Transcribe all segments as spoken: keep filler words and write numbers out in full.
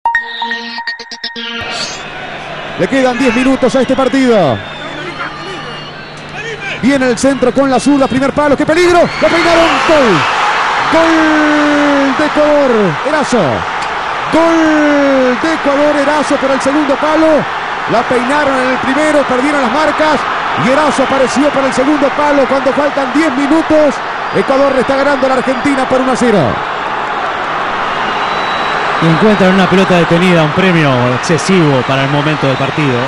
Le quedan diez minutos a este partido. Viene el centro con la zurda, primer palo, ¡qué peligro! ¡Lo peinaron! ¡Gol! ¡Gol de Ecuador! Erazo. ¡Gol de Ecuador! Erazo por el segundo palo. La peinaron en el primero, perdieron las marcas. Y Erazo apareció para el segundo palo cuando faltan diez minutos. Ecuador le está ganando a la Argentina por uno a cero. Y encuentran una pelota detenida, un premio excesivo para el momento del partido.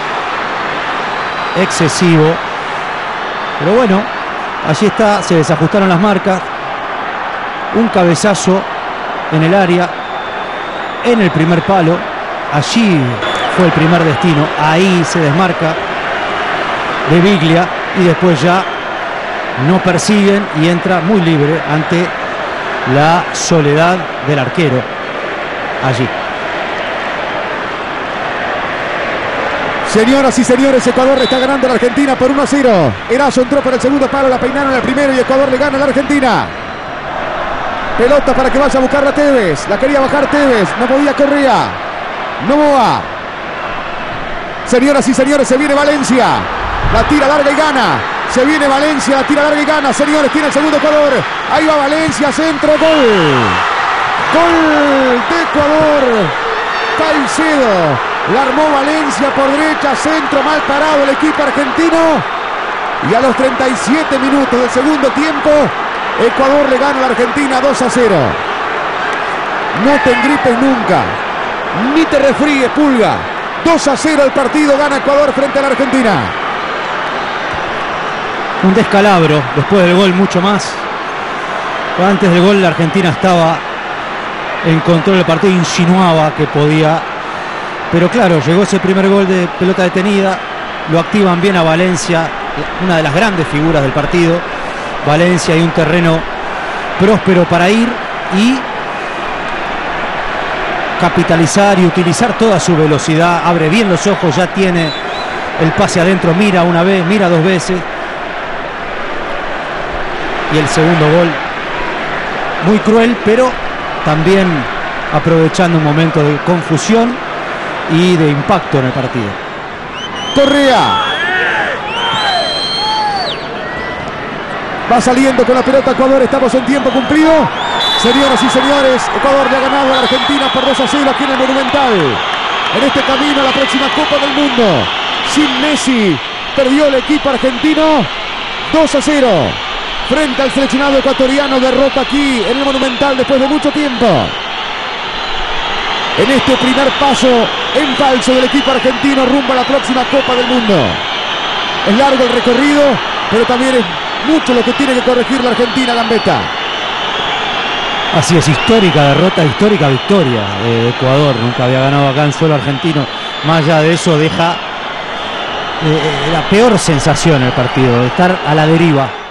Excesivo. Pero bueno, allí está, se desajustaron las marcas. Un cabezazo en el área, en el primer palo. Allí fue el primer destino. Ahí se desmarca de Biglia y después ya no persiguen y entra muy libre ante la soledad del arquero. Allí. Señoras y señores, Ecuador le está ganando a la Argentina por uno a cero. Erazo entró por el segundo palo, la peinaron en el primero y Ecuador le gana a la Argentina. Pelota para que vaya a buscarla Tevez. La quería bajar Tevez, no podía Correa. Novoa. Señoras y señores, se viene Valencia. La tira larga y gana. Se viene Valencia, la tira larga y gana. Señores, tiene el segundo Ecuador. Ahí va Valencia, centro, gol. Gol de Ecuador. Caicedo. La armó Valencia por derecha, centro, mal parado el equipo argentino. Y a los treinta y siete minutos del segundo tiempo, Ecuador le gana a la Argentina dos a cero. No te engripes nunca, ni te resfríes, Pulga. dos a cero el partido, gana Ecuador frente a la Argentina. Un descalabro, después del gol mucho más. Antes del gol la Argentina estaba en control del partido, insinuaba que podía. Pero claro, llegó ese primer gol de pelota detenida, lo activan bien a Valencia, una de las grandes figuras del partido. Valencia y un terreno próspero para ir y capitalizar y utilizar toda su velocidad. Abre bien los ojos, ya tiene el pase adentro, mira una vez, mira dos veces. Y el segundo gol, muy cruel, pero también aprovechando un momento de confusión y de impacto en el partido. Correa. Va saliendo con la pelota Ecuador, estamos en tiempo cumplido. Señoras y señores, Ecuador le ha ganado a la Argentina por dos a cero aquí en el Monumental. En este camino a la próxima Copa del Mundo. Sin Messi, perdió el equipo argentino dos a cero. Frente al seleccionado ecuatoriano, derrota aquí en el Monumental después de mucho tiempo. En este primer paso en falso del equipo argentino rumbo a la próxima Copa del Mundo. Es largo el recorrido, pero también es mucho lo que tiene que corregir la Argentina, Gambetta. Así es, histórica derrota, histórica victoria de Ecuador. Nunca había ganado acá en suelo argentino. Más allá de eso, deja eh, la peor sensación el partido, de estar a la deriva.